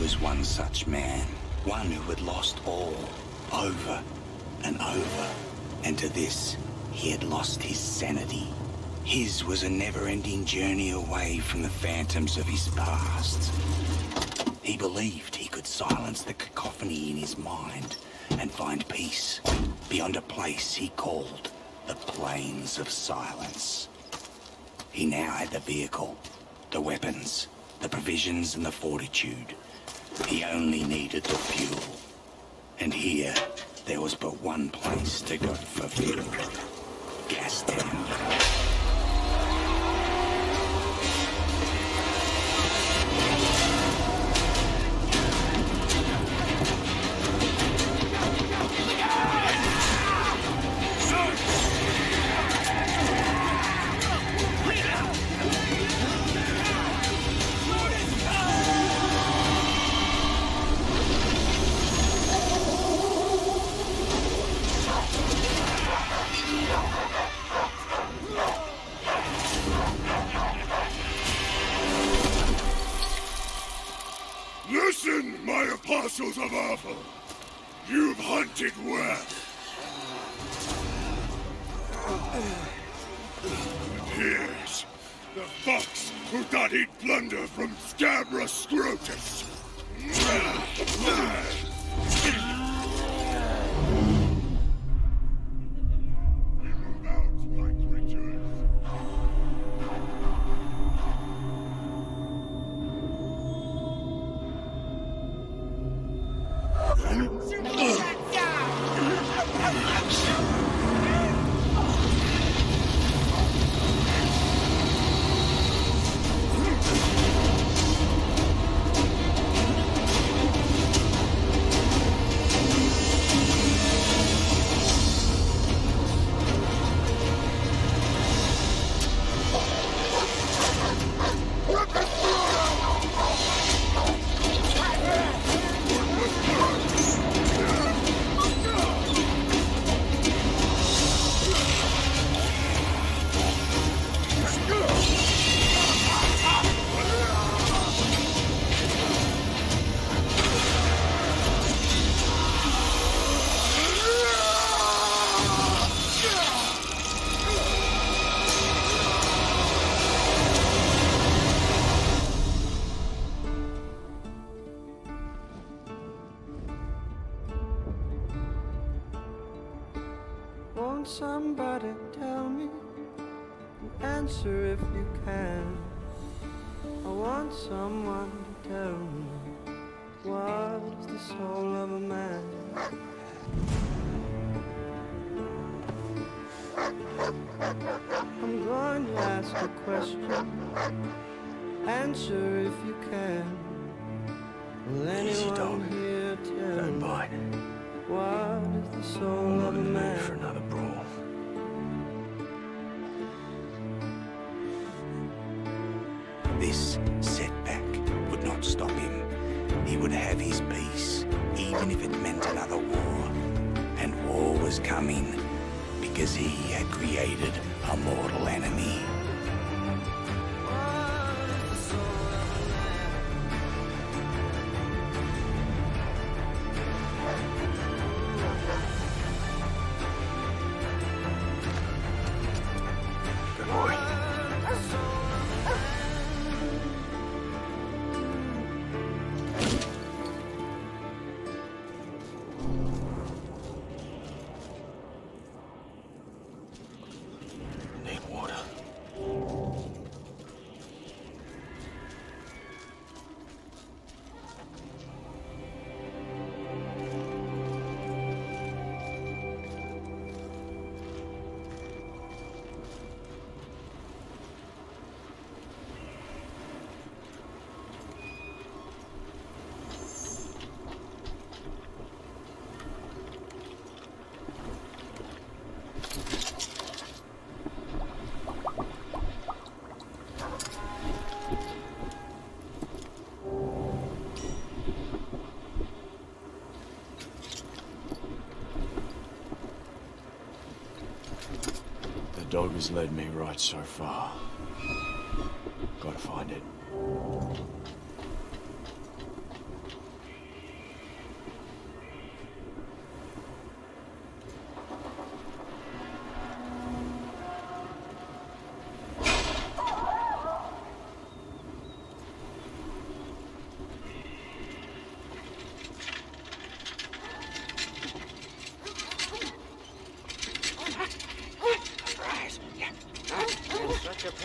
was one such man, one who had lost all, over and over, and to this, he had lost his sanity. His was a never-ending journey away from the phantoms of his past. He believed he could silence the cacophony in his mind and find peace beyond a place he called the Plains of Silence. He now had the vehicle, the weapons, the provisions and the fortitude. He only needed the fuel. And here, there was but one place to go for fuel. Gastown. Listen, my apostles of Ava! You've hunted well. And here's the fox who thought he'd plunder from Scabrous Scrotus. Won't somebody tell me an answer if you can? I want someone to tell me what's the soul of a man. I'm going to ask a question. Answer if you can. Will anyone here tell Don't me bite. what is the soul I'm not of a in the mood man? for another brawl. This setback would not stop him. He would have his peace, even if it meant another war. And war was coming, because he had created a mortal enemy. Good boy. Need water. The dog has led me right so far. Gotta find it.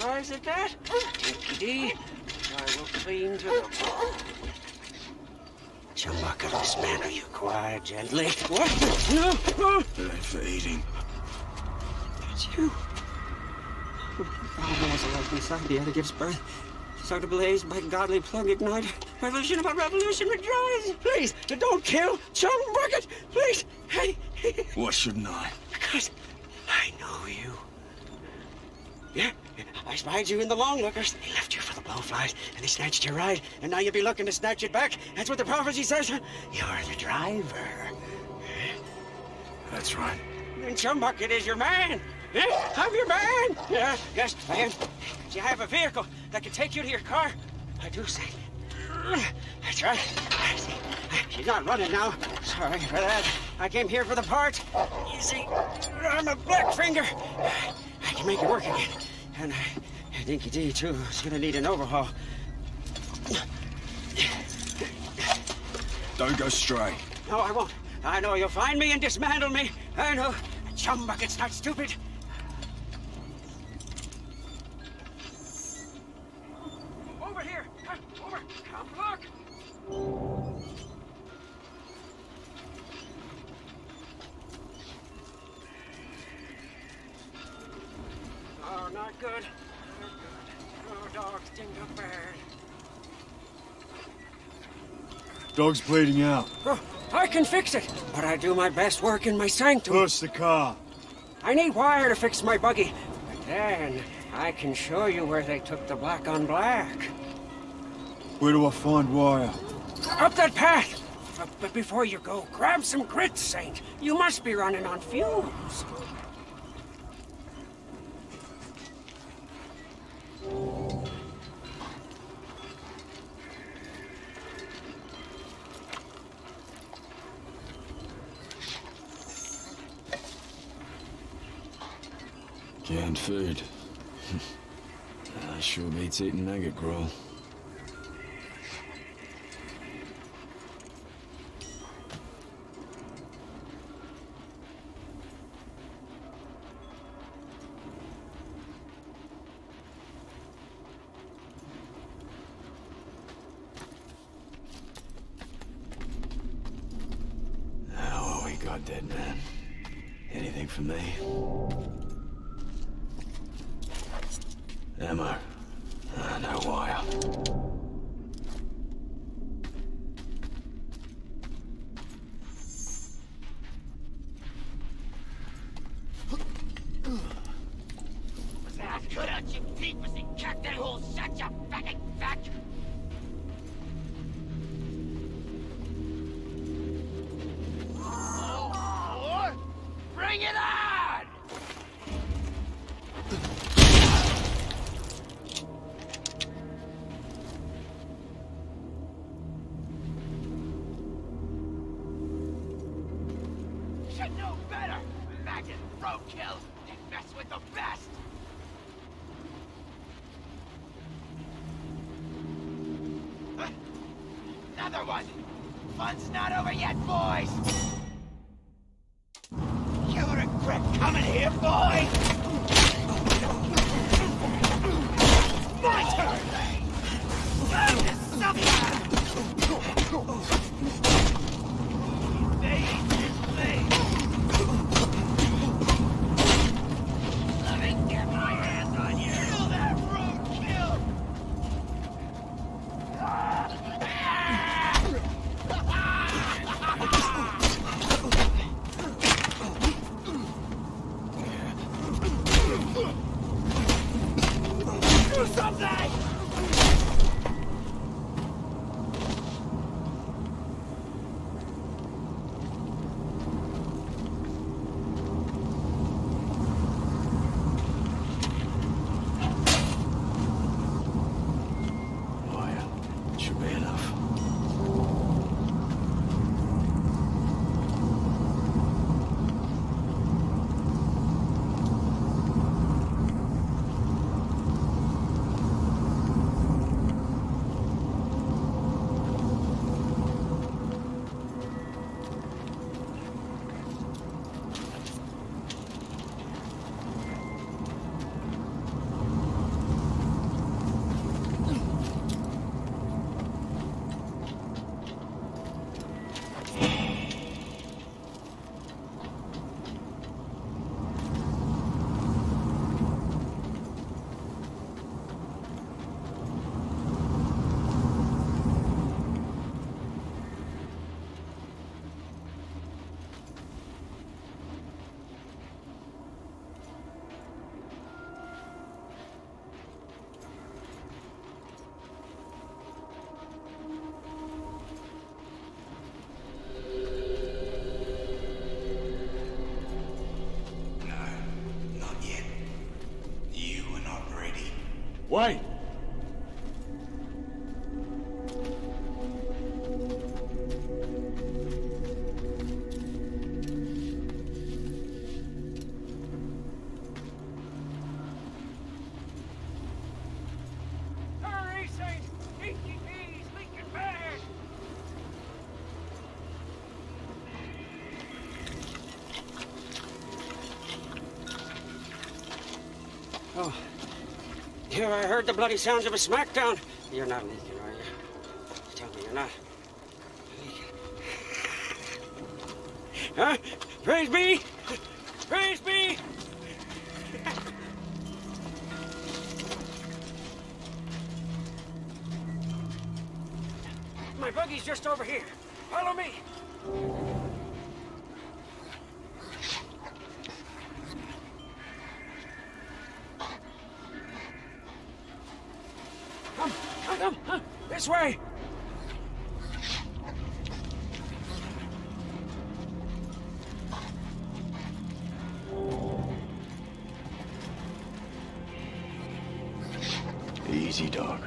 surprised at that? Dinky-dee, I will clean to the bone. Chumbuckle, manner you quiet gently. What? No! It ain't for eating. It's you. Oh, as a life inside the other gives birth. Start ablaze by godly plug ignite. Revolution about revolution rejoice. Please, don't kill Chumbucket. Please. Hey. Why shouldn't I? Because I know you. Yeah, I spied you in the long lookers. They left you for the blowflies, and they snatched your ride, and now you'll be looking to snatch it back. That's what the prophecy says. You're the driver. That's right. And Chumbucket is your man. Yeah, I'm your man. Yeah, yes, I am. Do you have a vehicle that can take you to your car? I do say. That's right. See, she's not running now. Sorry for that. I came here for the part. You see, I'm a black finger. I can make it work again. And Dinky-Dee, too, is gonna need an overhaul. Don't go stray. No, I won't. I know you'll find me and dismantle me. I know. Chumbucket's not stupid. Over here. Over. Come look. Oh, not good. Not good. Oh, dogs dinged up bad. Dog's bleeding out. Oh, I can fix it, but I do my best work in my sanctum. Push the car. I need wire to fix my buggy. But then I can show you where they took the black on black. Where do I find wire? Up that path. But before you go, grab some grits, Saint. You must be running on fumes. Canned food. Sure beats eating nugget gruel. What we got, dead man? Anything for me? Ammo. No wire. That cut out your peepers and cut that hole shut, you fucking fuck! Oh, bring it on! Should know better! Magnet roadkill! They mess with the best! Another one! Fun's not over yet, boys! You'll regret coming here, boys! My turn! Time to suffer! Evade this thing! Let me get my hands on you! Kill that roadkill! Do something! Wait! Hurry, Saint! HTT's leaking bad! Oh. Here, I heard the bloody sounds of a smackdown. You're not leaking, are you? Tell me you're not leaking. Huh? Praise be! Praise be! My buggy's just over here. Follow me. Come, this way. Easy, dog.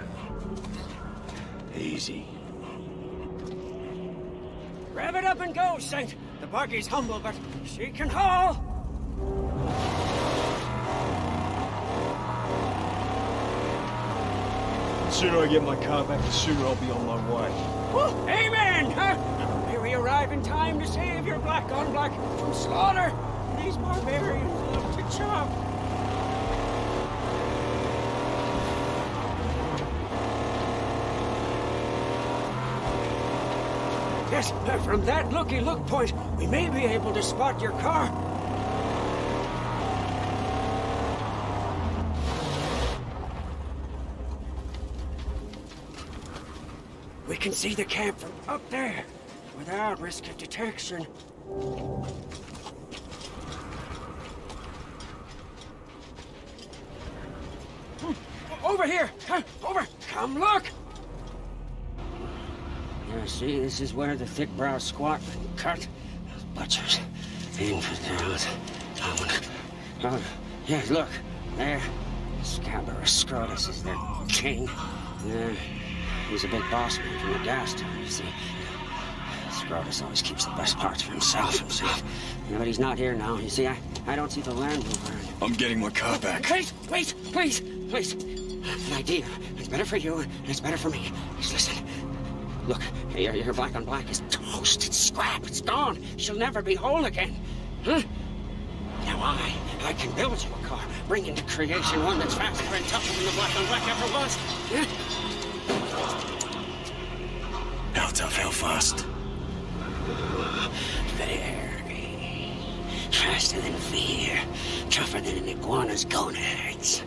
Easy. Rev it up and go, Saint. The buggy's humble, but she can haul. The sooner I get my car back, the sooner I'll be on my way. Woo, amen! Huh? May we arrive in time to save your black on black from slaughter. These barbarians love to chop. Yes, from that looky-look point, we may be able to spot your car. We can see the camp from up there, without risk of detection. Over here! Over! Come look! Yeah, see, this is where the thick-browed squat been cut. Those butchers, infidels. Oh, yeah, look, there. Scabrous Scrotus is their king. He's a big boss man from the gas town, you see. Scrotus always keeps the best parts for himself. Yeah, but he's not here now. You see, I don't see the Land Rover. I'm getting my car back. Wait, please. An idea. It's better for you, and it's better for me. Just listen. Look, your black on black is toast. It's scrap. It's gone. She'll never be whole again. Huh? Now I can build you a car, bring into creation one that's faster and tougher than the black on black ever was. Yeah? How tough, how fast? Very. Faster than fear. Tougher than an iguana's gonads.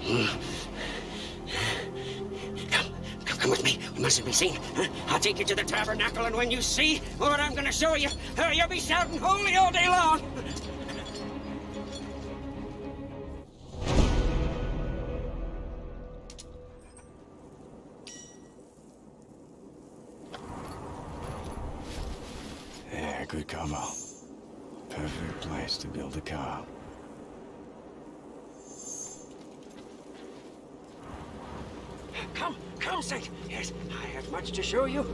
Come with me. We mustn't be seen. Huh? I'll take you to the tabernacle, and when you see what I'm going to show you, you'll be shouting holy all day long. Yeah, good combo. Perfect place to build a car. Come, Saint. Yes, I have much to show you.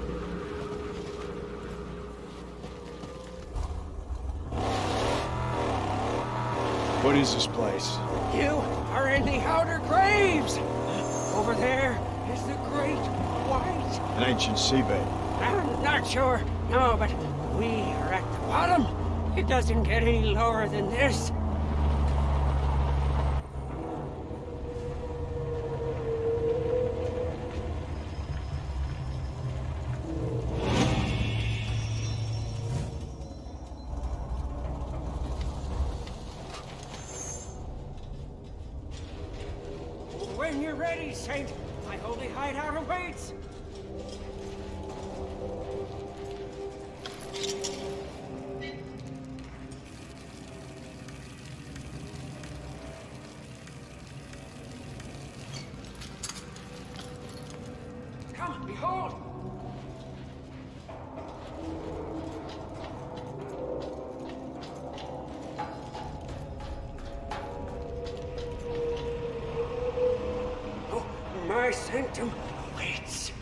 What is this place? You are in the outer graves. Over there is the Great White. An ancient seabed. I'm not sure. No, but we are at the bottom. It doesn't get any lower than this. When you're ready, Saint, my holy hideout awaits. Come, behold! sanctum awaits.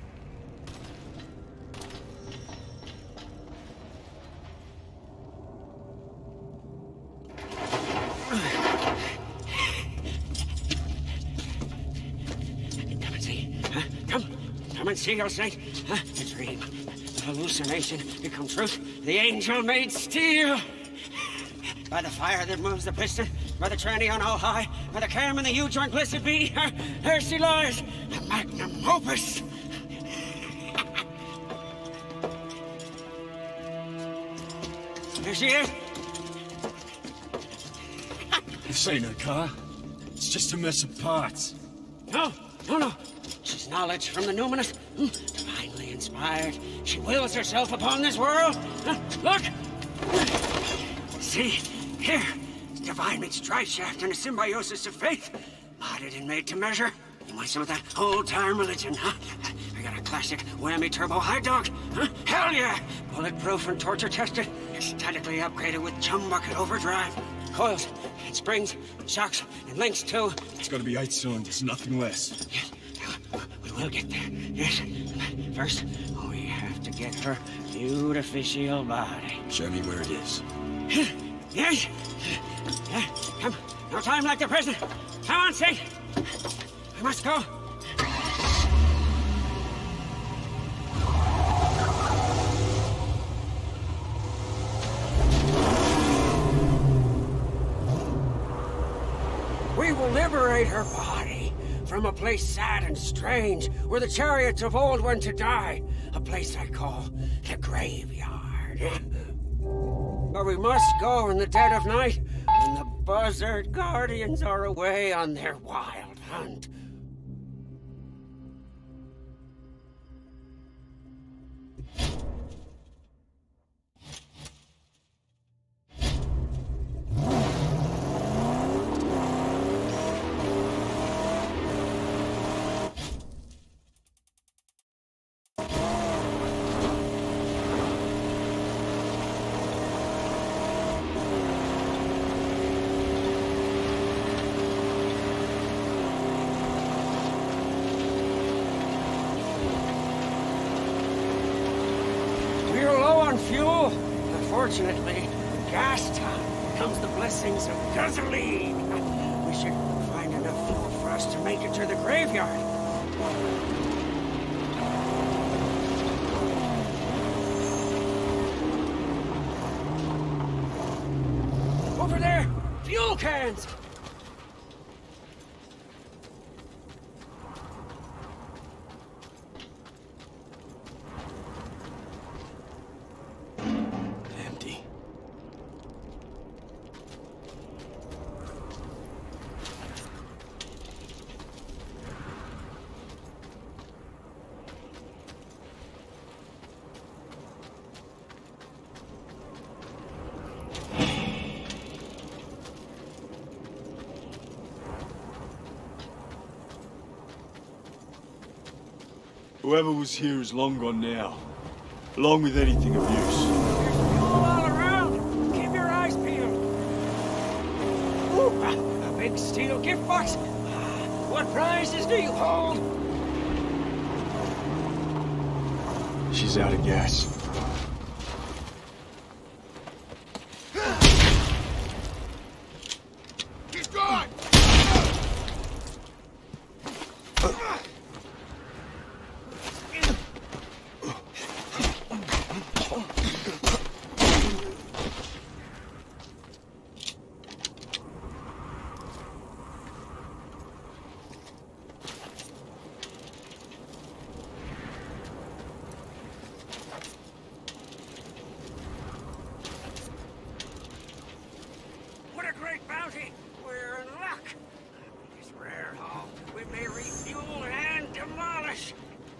Come and see. Huh? Come and see your sight. Huh? The dream, the hallucination become truth. The angel made steel. By the fire that moves the piston, by the tranny on all high, by the cam and the U-joint blessed be, there she lies, the Magnum Opus. There she is. This ain't her car. It's just a mess of parts. No. She's knowledge from the numinous, divinely inspired. She wills herself upon this world. Look! See? Here, divine meets drive shaft and a symbiosis of faith. Modded and made to measure. You want some of that old-time religion, huh? I got a classic whammy turbo high dog, huh? Hell yeah! Bulletproof and torture tested. Statically upgraded with chum bucket overdrive. Coils and springs, shocks and links too. It's gotta be 8 cylinders, nothing less. Yes, we will get there. Yes. First, we have to get her beautificial body. Show me where it is. Yes. Come. No time like the present. Come on, Sid. I must go. We will liberate her body from a place sad and strange where the chariots of old went to die. A place I call the graveyard. But we must go in the dead of night when the buzzard guardians are away on their wild hunt. Fuel. Unfortunately, in gas time comes the blessings of gasoline. We should find enough fuel for us to make it to the graveyard. Over there! Fuel cans! Whoever was here is long gone now, along with anything of use. There's fuel all around. Keep your eyes peeled. Ooh, a big steel gift box. What prizes do you hold? She's out of gas. He's gone! What a great bounty! We're in luck. With this rare haul, we may refuel and demolish.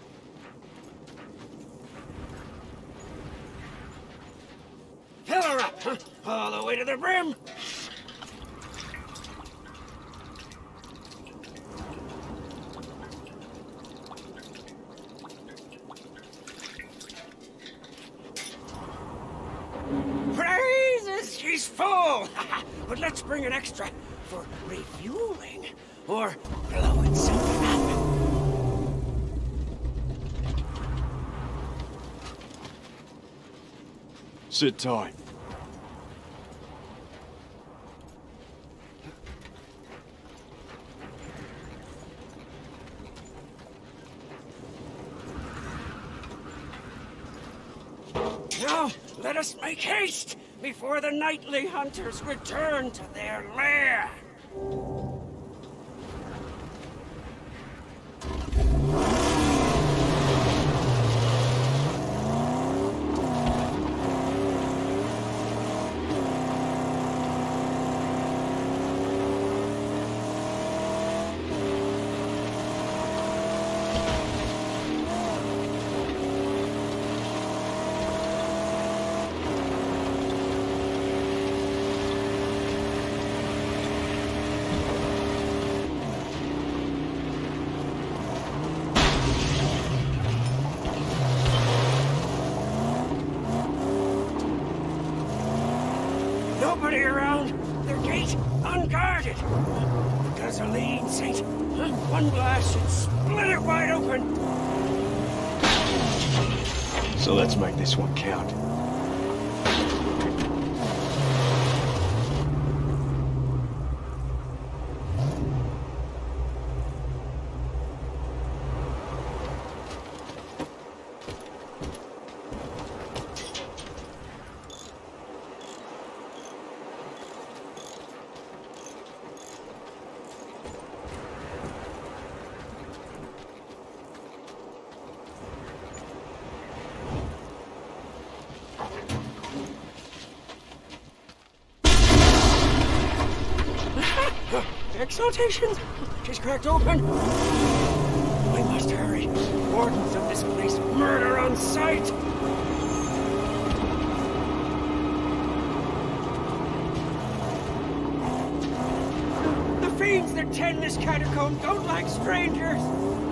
Fill her up, huh? All the way to the brim. Praises, she's full. But let's bring an extra for refueling or blowing something up. Sit tight. Now, let us make haste before the nightly hunters return to their lair. Nobody around. Their gate unguarded. The gasoline saint. One blast should split it wide open. So let's make this one count. Exaltations! She's cracked open. We must hurry. Wardens of this place murder on sight. The fiends that tend this catacomb don't like strangers.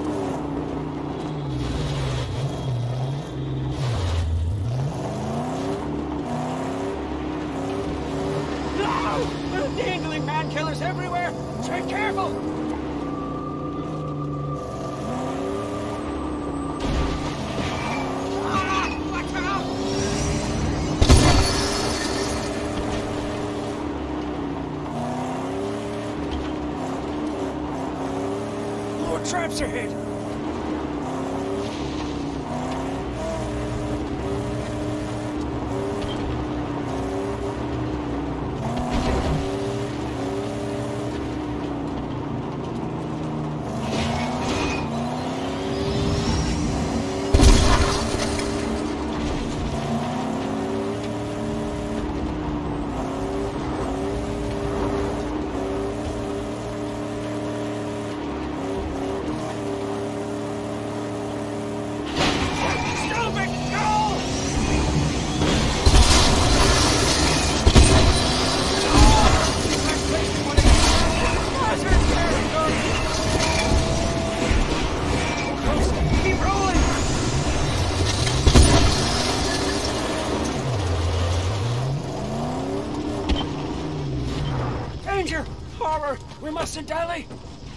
No! Dangling man-killers everywhere! Tread careful! Watch out! More traps ahead! Horror! We mustn't dally!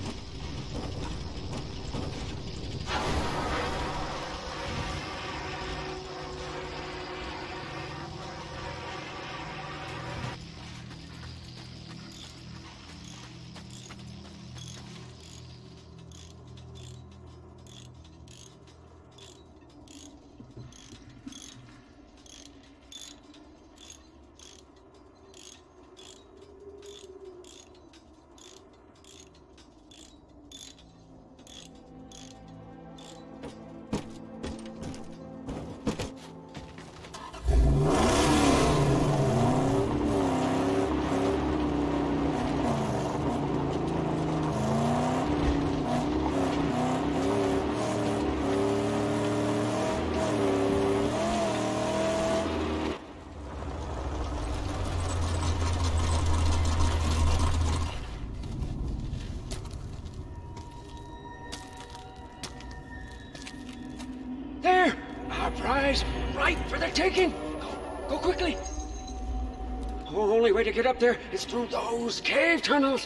There! Our prize! Right for the taking! Go quickly! The only way to get up there is through those cave tunnels!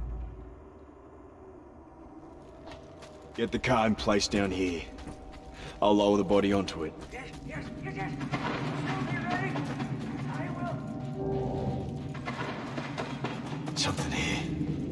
Get the car in place down here. I'll lower the body onto it. Yes. Still be ready. I will. Something here.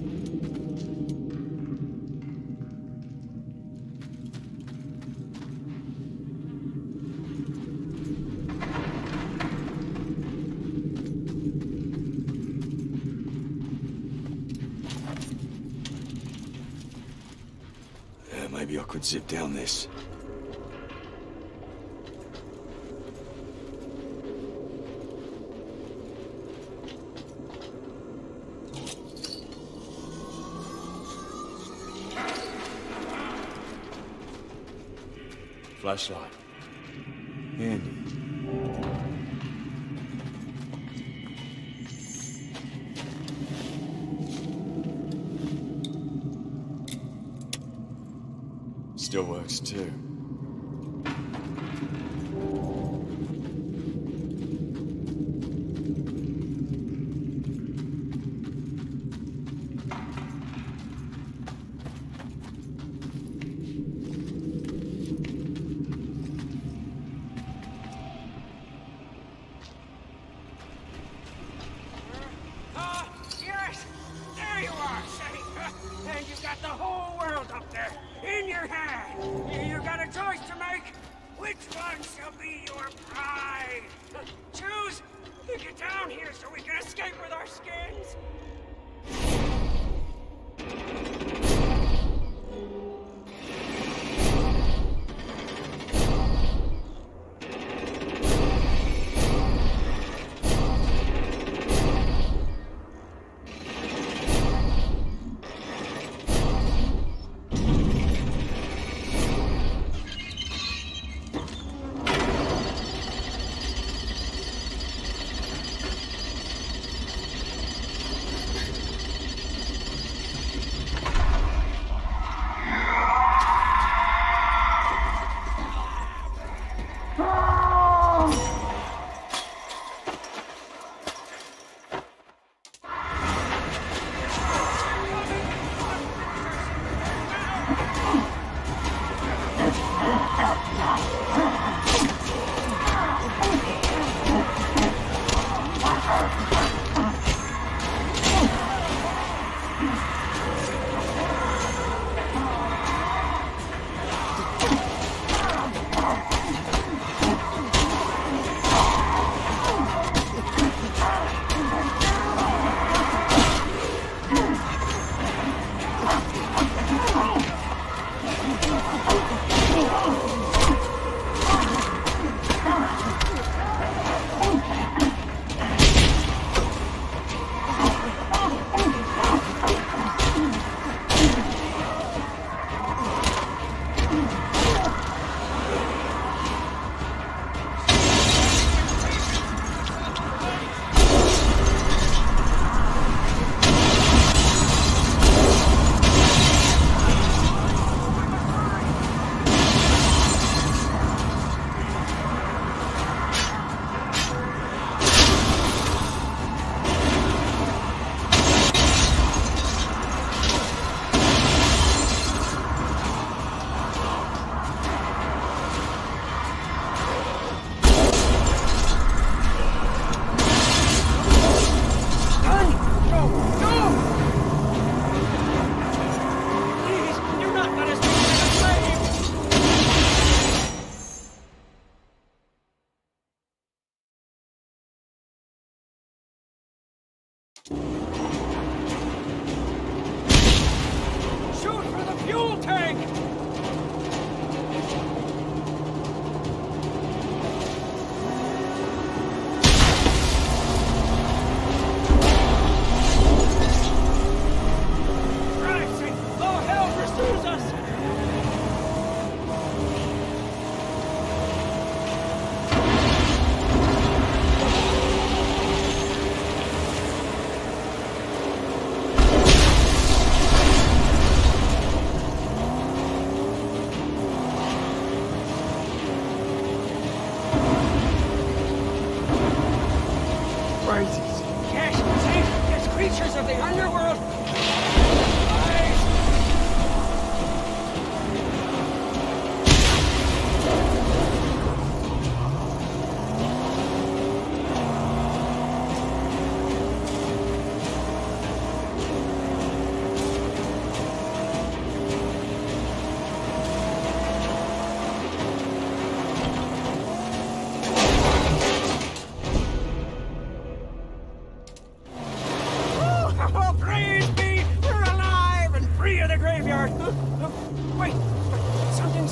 Maybe I could zip down this. Flashlight. Handy. Still works too. Yes! There you are, Sonny! And you've got the whole world up there, in your hand! You've got a choice to make! Which one shall be your pride? Choose! Get down here so we can escape with our skins!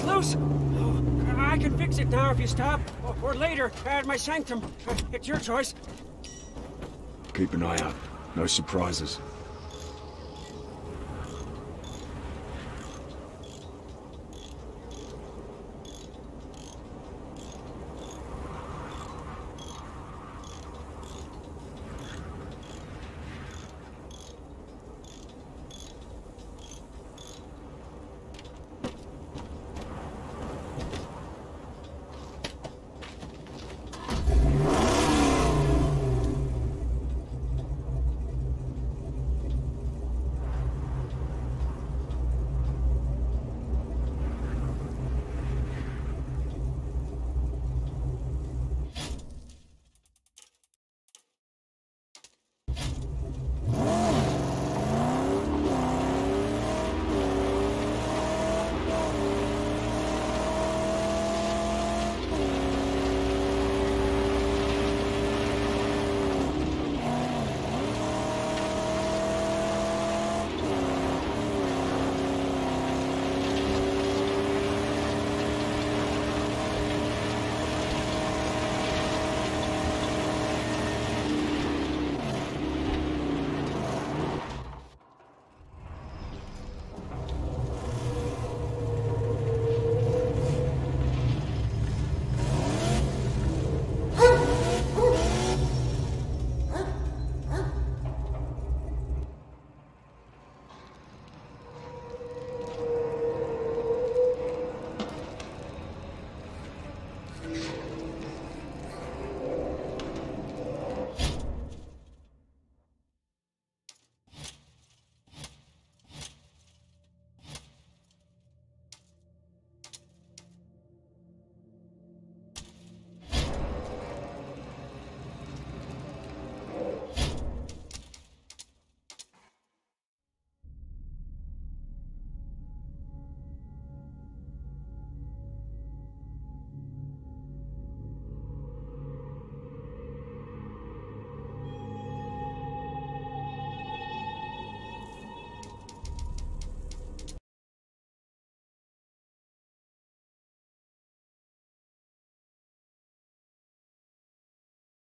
loose. Oh, I can fix it now if you stop. Or later, at my sanctum. It's your choice. Keep an eye out. No surprises.